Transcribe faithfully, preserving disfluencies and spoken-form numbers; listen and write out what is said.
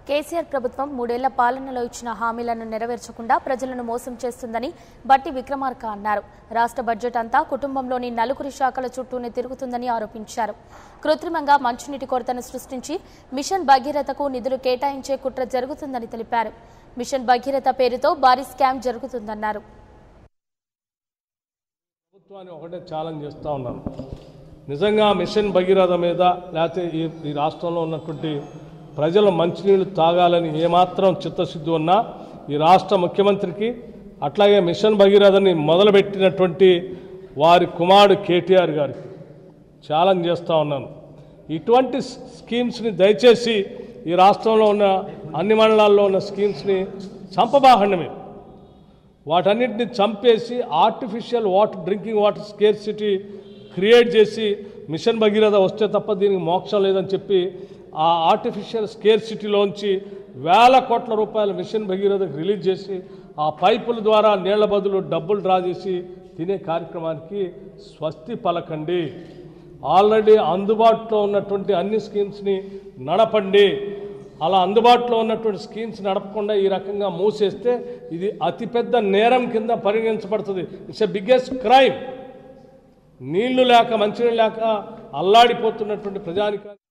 కేసీఆర్ ప్రభుత్వం మూడేళ్ల పాలనలో ఇచ్చిన హామీలను నెరవేర్చకుండా ప్రజలను మోసం చేస్తుందని భట్టి విక్రమార్క అన్నారు. రాష్ట్ర బడ్జెట్ అంతా కుటుంబంలోని నలుగురి శాఖల చుట్టూనే తిరుగుతుందని ఆరోపించారు. కృత్రిమంగా మంచినీటి కొరతను సృష్టించి మిషన్ భగీరథకు నిధులు కేటాయించే కుట్ర జరుగుతుందని తెలిపారు. మిషన్ భగీరథ పేరుతో భారీ స్కామ్ జరుగుతుందన్నారు. ప్రభుత్వాన్ని ఒకటే ఛాలెంజ్ చేస్తా ఉన్నాను. నిజంగా మిషన్ భగీరథ మీద లేకపోతే ఈ రాష్ట్రంలో ఉన్నటువంటి ప్రజలు మంచినీళ్ళు తాగాలని ఏమాత్రం చిత్తశుద్ధి ఉన్నా ఈ రాష్ట్ర ముఖ్యమంత్రికి అట్లాగే మిషన్ భగీరథని మొదలుపెట్టినటువంటి వారి కుమారుడు కేటీఆర్ గారికి ఛాలెంజ్ చేస్తూ ఉన్నాను. ఇటువంటి స్కీమ్స్ని దయచేసి ఈ రాష్ట్రంలో ఉన్న అన్ని మండలాల్లో ఉన్న స్కీమ్స్ని చంపబాహండమే, వాటన్నిటిని చంపేసి artificial water drinking water scarcity create చేసి మిషన్ భగీరథ వస్తే తప్ప దీనికి మోక్షం లేదని చెప్పి ఆ ఆర్టిఫిషియల్ స్కేర్సిటీలోంచి వేల కోట్ల రూపాయల మిషన్ భగీరథకు రిలీజ్ చేసి ఆ పైపుల ద్వారా నీళ్ల బదులు డబ్బులు డ్రా చేసి తినే కార్యక్రమానికి స్వస్తి పలకండి. ఆల్రెడీ అందుబాటులో ఉన్నటువంటి అన్ని స్కీమ్స్ని నడపండి. అలా అందుబాటులో ఉన్నటువంటి స్కీమ్స్ నడపకుండా ఈ రకంగా మూసేస్తే ఇది అతిపెద్ద నేరం కింద పరిగణించబడుతుంది. It's a biggest crime. నీళ్లు లేక మంచినీళ్ళు లేక అల్లాడిపోతున్నటువంటి ప్రజానికాన్ని